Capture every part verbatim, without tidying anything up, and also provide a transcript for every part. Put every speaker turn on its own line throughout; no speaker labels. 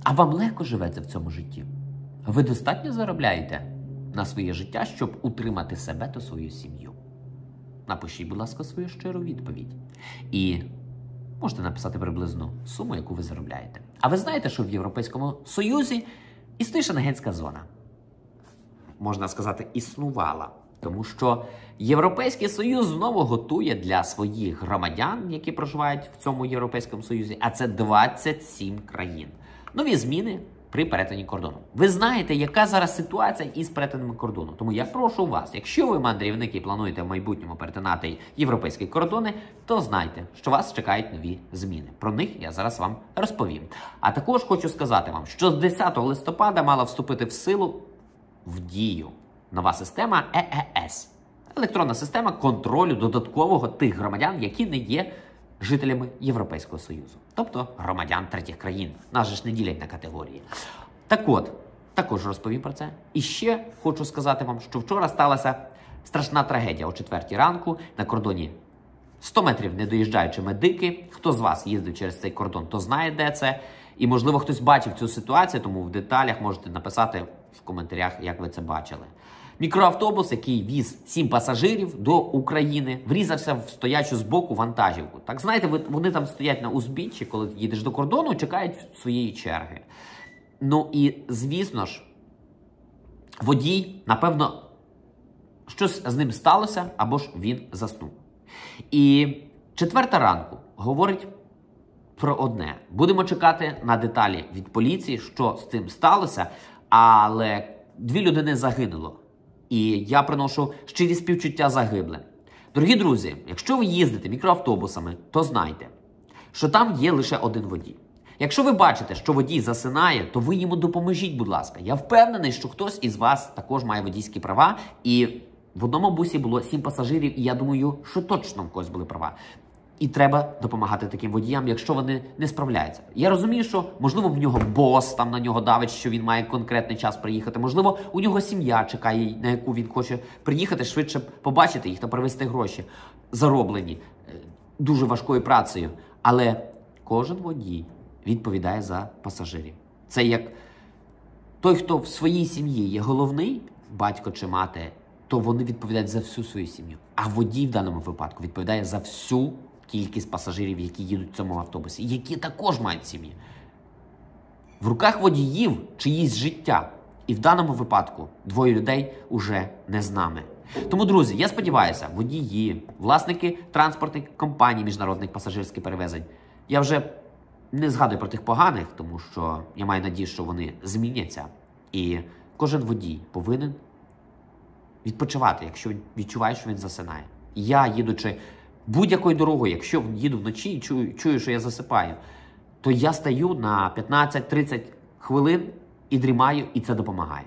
А вам легко живеться в цьому житті? Ви достатньо заробляєте на своє життя, щоб утримати себе та свою сім'ю? Напишіть, будь ласка, свою щиру відповідь. І можете написати приблизну суму, яку ви заробляєте. А ви знаєте, що в Європейському Союзі існує шенгенська зона? Можна сказати, існувала. Тому що Європейський Союз знову готує для своїх громадян, які проживають в цьому Європейському Союзі, а це двадцять сім країн. Нові зміни при перетині кордону. Ви знаєте, яка зараз ситуація із перетином кордону. Тому я прошу вас, якщо ви мандрівники і плануєте в майбутньому перетинати європейські кордони, то знайте, що вас чекають нові зміни. Про них я зараз вам розповім. А також хочу сказати вам, що з десятого листопада мала вступити в силу, в дію, нова система е е ес. Електронна система контролю додаткового тих громадян, які не є жителями Європейського Союзу. Тобто громадян третіх країн. Нас же ж не ділять на категорії. Так от, також розповім про це. І ще хочу сказати вам, що вчора сталася страшна трагедія о четвертій ранку на кордоні. сто метрів не доїжджаючи медики. Хто з вас їздив через цей кордон, то знає, де це. І, можливо, хтось бачив цю ситуацію, тому в деталях можете написати в коментарях, як ви це бачили. Мікроавтобус, який віз сім пасажирів до України, врізався в стоячу збоку вантажівку. Так, знаєте, вони там стоять на узбіччі, коли їдеш до кордону, чекають своєї черги. Ну і, звісно ж, водій, напевно, щось з ним сталося, або ж він заснув. І четверта ранку говорить про одне. Будемо чекати на деталі від поліції, що з цим сталося, але дві людини загинуло. І я приношу щирі співчуття загиблим. Дорогі друзі, якщо ви їздите мікроавтобусами, то знайте, що там є лише один водій. Якщо ви бачите, що водій засинає, то ви йому допоможіть, будь ласка. Я впевнений, що хтось із вас також має водійські права. І в одному бусі було сім пасажирів, і я думаю, що точно в когось були права. І треба допомагати таким водіям, якщо вони не справляються. Я розумію, що, можливо, в нього бос там на нього давить, що він має конкретний час приїхати. Можливо, у нього сім'я чекає, на яку він хоче приїхати, швидше побачити їх та привезти гроші, зароблені дуже важкою працею. Але кожен водій відповідає за пасажирів. Це як той, хто в своїй сім'ї є головний, батько чи мати, то вони відповідають за всю свою сім'ю. А водій в даному випадку відповідає за всю кількість пасажирів, які їдуть в цьому автобусі, які також мають сім'ї. В руках водіїв чиїсь життя. І в даному випадку двоє людей уже не з нами. Тому, друзі, я сподіваюся, водії, власники транспортних компаній міжнародних пасажирських перевезень, я вже не згадую про тих поганих, тому що я маю надію, що вони зміняться. І кожен водій повинен відпочивати, якщо відчуває, що він засинає. Я, їдучи будь-якою дорогою, якщо їду вночі і чую, чую, що я засипаю, то я стаю на п'ятнадцять-тридцять хвилин і дрімаю, і це допомагає.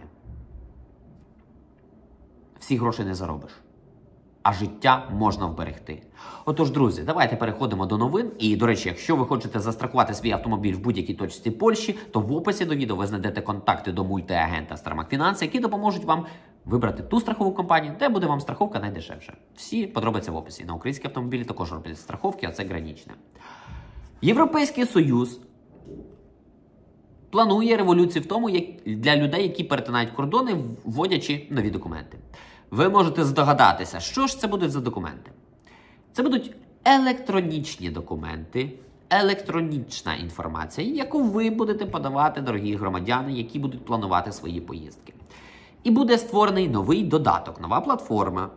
Всі гроші не заробиш, а життя можна вберегти. Отож, друзі, давайте переходимо до новин. І, до речі, якщо ви хочете застрахувати свій автомобіль в будь-якій точці Польщі, то в описі до відео ви знайдете контакти до мультиагента Стармак Фінанс, які допоможуть вам вибрати ту страхову компанію, де буде вам страховка найдешевша. Всі подробиці в описі. На українські автомобілі також роблять страховки, а це граничне. Європейський Союз планує революцію в тому, як для людей, які перетинають кордони, вводячи нові документи. Ви можете здогадатися, що ж це будуть за документи. Це будуть електронічні документи, електронічна інформація, яку ви будете подавати, дорогі громадяни, які будуть планувати свої поїздки. І буде створений новий додаток, нова платформа,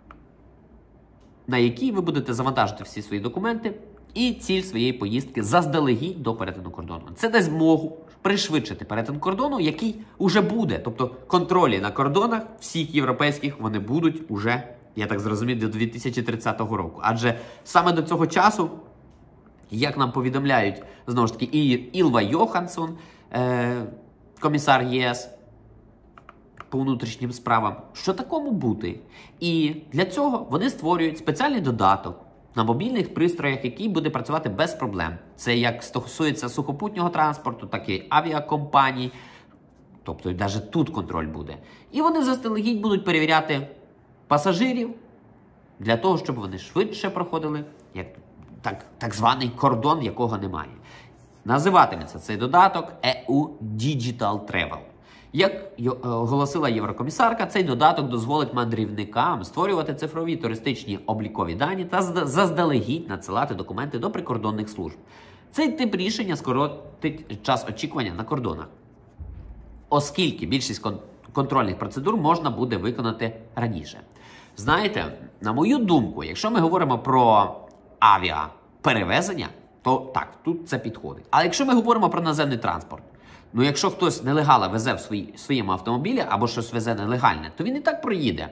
на якій ви будете завантажити всі свої документи і ціль своєї поїздки заздалегідь до перетину кордону. Це дасть змогу пришвидшити перетин кордону, який уже буде. Тобто контролі на кордонах всіх європейських, вони будуть уже, я так зрозумів, до дві тисячі тридцятого року. Адже саме до цього часу, як нам повідомляють, знову ж таки, і Ілва Йоханссон, е, комісар ЄС, по внутрішнім справам, що такому бути. І для цього вони створюють спеціальний додаток на мобільних пристроях, який буде працювати без проблем. Це як стосується сухопутнього транспорту, так і авіакомпаній. Тобто навіть тут контроль буде. І вони заздалегідь будуть перевіряти пасажирів для того, щоб вони швидше проходили як, так, так званий кордон, якого немає. Називатиметься цей додаток і ю Digital Travel. Як оголосила єврокомісарка, цей додаток дозволить мандрівникам створювати цифрові туристичні облікові дані та заздалегідь надсилати документи до прикордонних служб. Цей тип рішення скоротить час очікування на кордонах, оскільки більшість контрольних процедур можна буде виконати раніше. Знаєте, на мою думку, якщо ми говоримо про авіаперевезення, то так, тут це підходить. Але якщо ми говоримо про наземний транспорт, ну якщо хтось нелегально везе в свої, своєму автомобілі або щось везе нелегальне, то він і так проїде,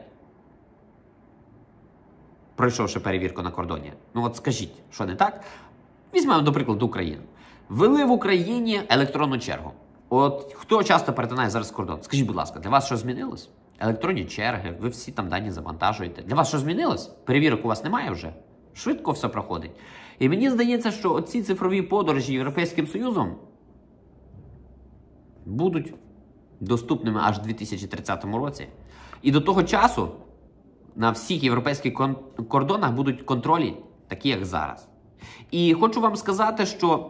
пройшовши перевірку на кордоні. Ну от скажіть, що не так? Візьмемо, до прикладу, Україну. Ввели в Україні електронну чергу. От хто часто перетинає зараз кордон? Скажіть, будь ласка, для вас що змінилось? Електронні черги, ви всі там дані завантажуєте. Для вас що змінилось? Перевірок у вас немає вже? Швидко все проходить. І мені здається, що оці цифрові подорожі Європейським Союзом будуть доступними аж у дві тисячі тридцятому році. І до того часу на всіх європейських кордонах будуть контролі, такі як зараз. І хочу вам сказати, що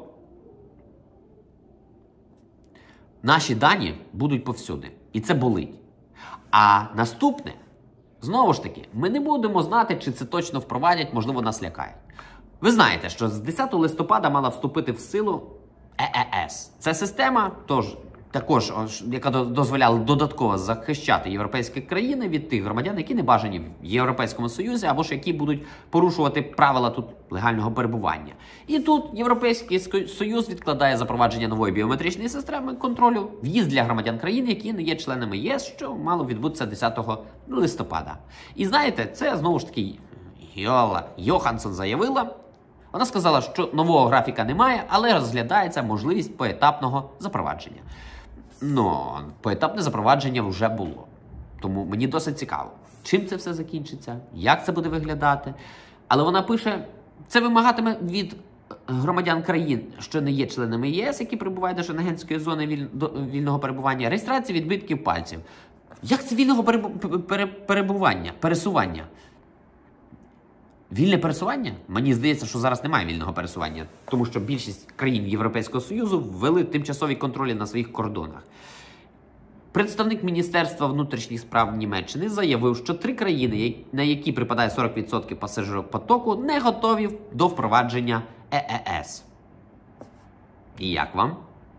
наші дані будуть повсюди. І це болить. А наступне, знову ж таки, ми не будемо знати, чи це точно впровадять, можливо, нас лякають. Ви знаєте, що з десятого листопада мала вступити в силу і і ес. Це система, тож, також, яка дозволяла додатково захищати європейські країни від тих громадян, які не бажані в Європейському Союзі, або ж які будуть порушувати правила тут легального перебування. І тут Європейський Союз відкладає запровадження нової біометричної системи контролю в'їзд для громадян країн, які не є членами ЄС, що мало відбутися десятого листопада. І знаєте, це знову ж таки Йола Йоханссон заявила. Вона сказала, що нового графіка немає, але розглядається можливість поетапного запровадження. Ну, поетапне запровадження вже було. Тому мені досить цікаво, чим це все закінчиться, як це буде виглядати. Але вона пише, це вимагатиме від громадян країн, що не є членами ЄС, які перебувають до шенгенської зони віль... вільного перебування, реєстрації відбитків пальців. Як це вільного перебування, пересування? Вільне пересування? Мені здається, що зараз немає вільного пересування, тому що більшість країн Європейського Союзу ввели тимчасові контролі на своїх кордонах. Представник Міністерства внутрішніх справ Німеччини заявив, що три країни, на які припадає сорок відсотків пасажиропотоку, не готові до впровадження і і ес. І як вам?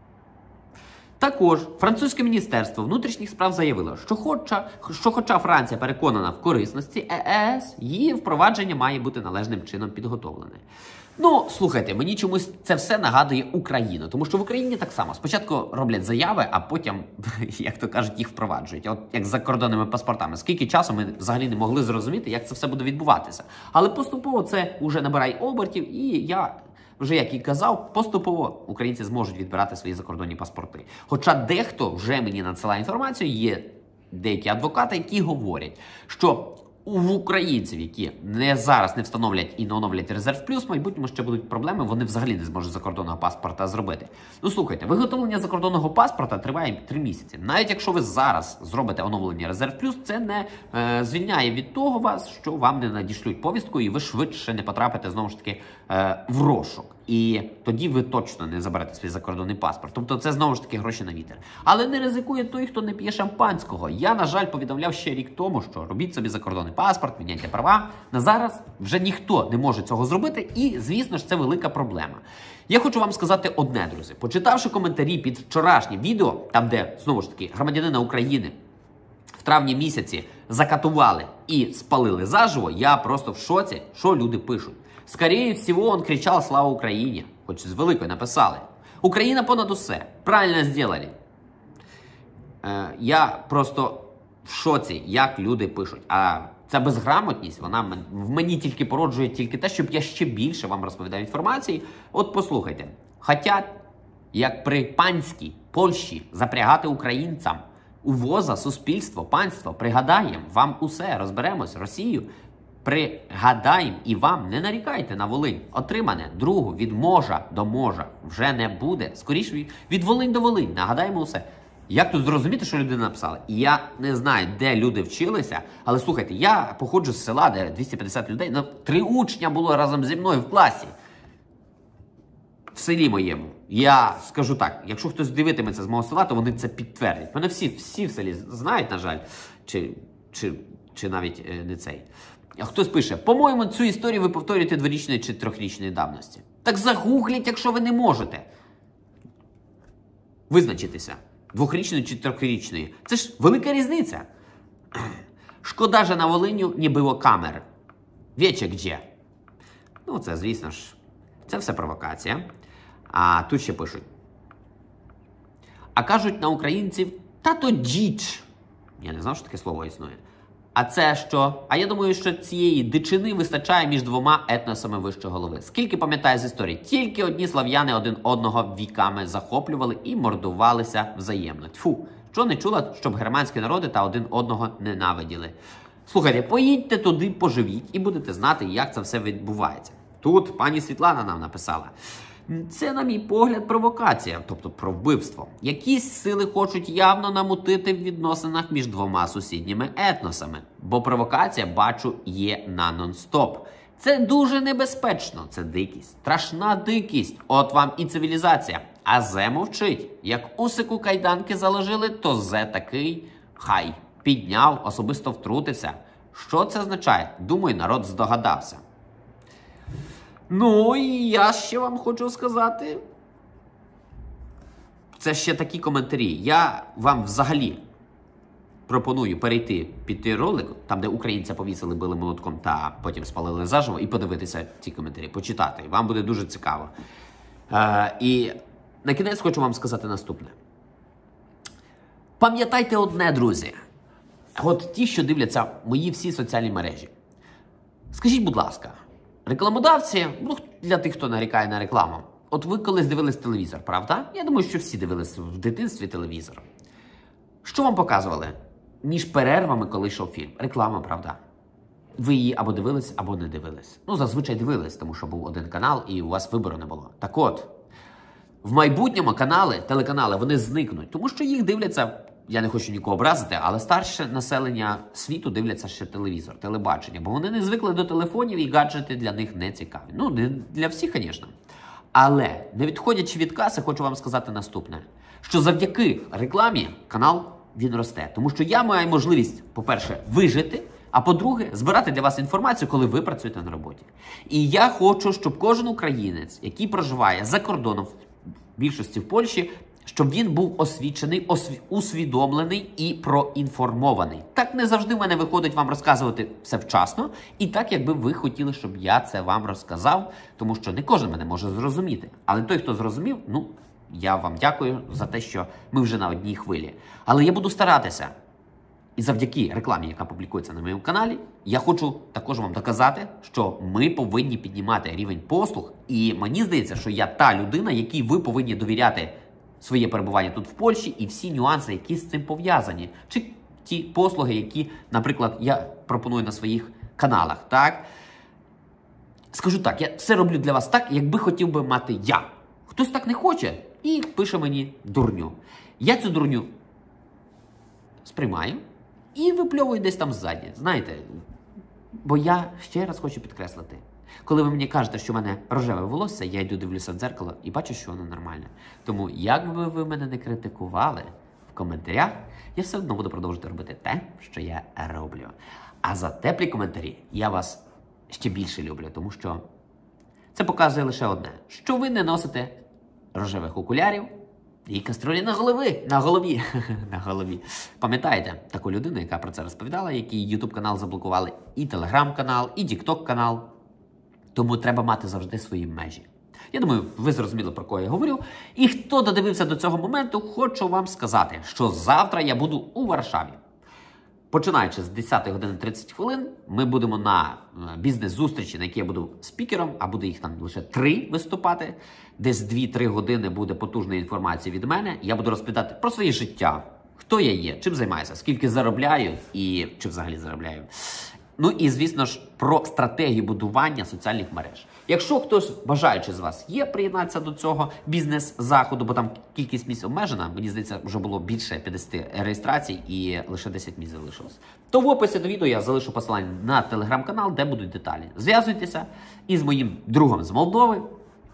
Також французьке міністерство внутрішніх справ заявило, що хоча, що хоча Франція переконана в корисності і і ес, її впровадження має бути належним чином підготовлене. Ну, слухайте, мені чомусь це все нагадує Україну, тому що в Україні так само. Спочатку роблять заяви, а потім, як то кажуть, їх впроваджують. От як з закордонними паспортами. Скільки часу ми взагалі не могли зрозуміти, як це все буде відбуватися. Але поступово це вже набирає обертів, і я... Вже, як і казав, поступово українці зможуть відбирати свої закордонні паспорти. Хоча дехто вже мені надсилає інформацію, є деякі адвокати, які говорять, що у українців, які не зараз не встановлять і не оновлять резерв плюс, в майбутньому ще будуть проблеми, вони взагалі не зможуть закордонного паспорта зробити. Ну, слухайте, виготовлення закордонного паспорта триває три місяці. Навіть якщо ви зараз зробите оновлення резерв плюс, це не е, звільняє від того вас, що вам не надішлють повістку, і ви швидше не потрапите, знову ж таки, е, в розшук. І тоді ви точно не заберете свій закордонний паспорт. Тобто це, знову ж таки, гроші на вітер. Але не ризикує той, хто не п'є шампанського. Я, на жаль, повідомляв ще рік тому, що робіть собі закордонний паспорт, міняйте права. На зараз вже ніхто не може цього зробити, і, звісно ж, це велика проблема. Я хочу вам сказати одне, друзі. Почитавши коментарі під вчорашнім відео, там, де, знову ж таки, громадянина України в травні місяці закатували і спалили заживо, я просто в шоці, що люди пишуть. Скорее всего, он кричал «Слава Україні!», хоч з великою написали. Україна понад усе. Правильно зробили. Е, я просто в шоці, як люди пишуть. А ця безграмотність, вона в мені тільки породжує тільки те, щоб я ще більше вам розповідав інформації. От послухайте. Хотять, як при панській Польщі, запрягати українцям у воза, суспільство, панство. Пригадаємо, вам усе, розберемось, Росію. Пригадаємо і вам, не нарікайте на Волинь. Отримане другу від можа до можа вже не буде. Скоріше від Волинь до Волинь. Нагадаємо усе. Як тут зрозуміти, що людина написала? І я не знаю, де люди вчилися, але слухайте, я походжу з села, де двісті п'ятдесят людей, ну, три учня було разом зі мною в класі. в селі моєму, я скажу так, якщо хтось дивитиметься з мого села, то вони це підтвердять. Мене всі, всі в селі знають, на жаль, чи, чи, чи навіть е, не цей. А хтось пише, по-моєму, цю історію ви повторюєте дворічної чи трьохрічної давності. Так загугліть, якщо ви не можете визначитися, двохрічної чи трьохрічної. Це ж велика різниця. Шкода же на Волиню не було камер. Віче где? Ну, це, звісно ж, це все провокація. А тут ще пишуть. А кажуть на українців, та то діч. Я не знав, що таке слово існує. А це що? А я думаю, що цієї дичини вистачає між двома етносами вище голови. Скільки пам'ятаю з історії, тільки одні слав'яни один одного віками захоплювали і мордувалися взаємно. Тьфу, що не чула, щоб германські народи та один одного ненавиділи. Слухайте, поїдьте туди, поживіть і будете знати, як це все відбувається. Тут пані Світлана нам написала. Це, на мій погляд, провокація, тобто про вбивство. Якісь сили хочуть явно намутити в відносинах між двома сусідніми етносами. Бо провокація, бачу, є на нон-стоп. Це дуже небезпечно, це дикість, страшна дикість. От вам і цивілізація. А Зе мовчить. Як Усику кайданки заложили, то Зе такий, хай, підняв, особисто втрутився. Що це означає? Думаю, народ здогадався. Ну, і я ще вам хочу сказати, це ще такі коментарі. Я вам взагалі пропоную перейти під той ролик, там, де українця повісили, били молотком та потім спалили заживо, і подивитися ці коментарі, почитати. Вам буде дуже цікаво. Е, і на кінець хочу вам сказати наступне. Пам'ятайте одне, друзі. От ті, що дивляться мої всі соціальні мережі. Скажіть, будь ласка, рекламодавці, ну, для тих, хто нарікає на рекламу. От ви колись дивились телевізор, правда? Я думаю, що всі дивились в дитинстві телевізор. Що вам показували? Між перервами, коли йшов фільм. Реклама, правда? Ви її або дивились, або не дивились. Ну, зазвичай дивились, тому що був один канал і у вас вибору не було. Так от, в майбутньому канали, телеканали, вони зникнуть, тому що їх дивляться, я не хочу нікого образити, але старше населення світу дивляться ще телевізор, телебачення, бо вони не звикли до телефонів і гаджети для них не цікаві. Ну, не для всіх, звісно. Але, не відходячи від каси, хочу вам сказати наступне. Що завдяки рекламі канал, він росте. Тому що я маю можливість, по-перше, вижити, а по-друге, збирати для вас інформацію, коли ви працюєте на роботі. І я хочу, щоб кожен українець, який проживає за кордоном, в більшості в Польщі, щоб він був освічений, осві... усвідомлений і проінформований. Так не завжди в мене виходить вам розказувати все вчасно, і так, якби ви хотіли, щоб я це вам розказав, тому що не кожен мене може зрозуміти. Але той, хто зрозумів, ну, я вам дякую за те, що ми вже на одній хвилі. Але я буду старатися. І завдяки рекламі, яка публікується на моєму каналі, я хочу також вам доказати, що ми повинні піднімати рівень послуг. І мені здається, що я та людина, якій ви повинні довіряти своє перебування тут в Польщі і всі нюанси, які з цим пов'язані. Чи ті послуги, які, наприклад, я пропоную на своїх каналах, так? Скажу так, я все роблю для вас так, якби хотів би мати я. Хтось так не хоче і пише мені дурню. Я цю дурню сприймаю і випльовую десь там ззаді. Знаєте, бо я ще раз хочу підкреслити. Коли ви мені кажете, що в мене рожеве волосся, я йду дивлюся в дзеркало і бачу, що воно нормальне. Тому, як би ви мене не критикували в коментарях, я все одно буду продовжувати робити те, що я роблю. А за теплі коментарі я вас ще більше люблю, тому що це показує лише одне, що ви не носите рожевих окулярів і каструлі на голові. На голові. на голові. Пам'ятаєте таку людину, яка про це розповідала, який ютуб-канал заблокували, і телеграм-канал, і тікток-канал. Тому треба мати завжди свої межі. Я думаю, ви зрозуміли, про кого я говорю. І хто додивився до цього моменту, хочу вам сказати, що завтра я буду у Варшаві. Починаючи з десятої години тридцять хвилин, ми будемо на бізнес-зустрічі, на якій я буду спікером, а буде їх там лише три виступати. Десь дві-три години буде потужної інформації від мене. Я буду розповідати про своє життя, хто я є, чим займаюся, скільки заробляю і чи взагалі заробляю. Ну і, звісно ж, про стратегію будування соціальних мереж. Якщо хтось бажаючи з вас є приєднатися до цього бізнес-заходу, бо там кількість місць обмежена, мені здається, вже було більше п'ятдесят реєстрацій і лише десять місць залишилось, то в описі до відео я залишу посилання на телеграм-канал, де будуть деталі. Зв'язуйтеся із моїм другом з Молдови,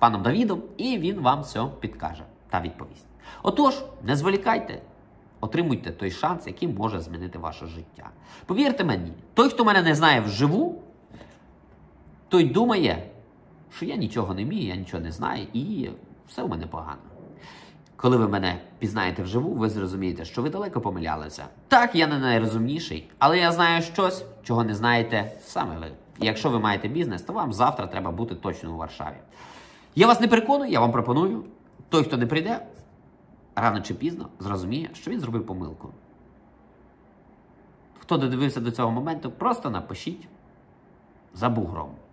паном Давідом, і він вам все підкаже та відповість. Отож, не зволікайте, отримуйте той шанс, який може змінити ваше життя. Повірте мені, той, хто мене не знає вживу, той думає, що я нічого не вмію, я нічого не знаю, і все у мене погано. Коли ви мене пізнаєте вживу, ви зрозумієте, що ви далеко помилялися. Так, я не найрозумніший, але я знаю щось, чого не знаєте саме ви. І якщо ви маєте бізнес, то вам завтра треба бути точно у Варшаві. Я вас не переконую, я вам пропоную. Той, хто не прийде, рано чи пізно зрозуміє, що він зробив помилку. Хто додивився до цього моменту, просто напишіть за бугром.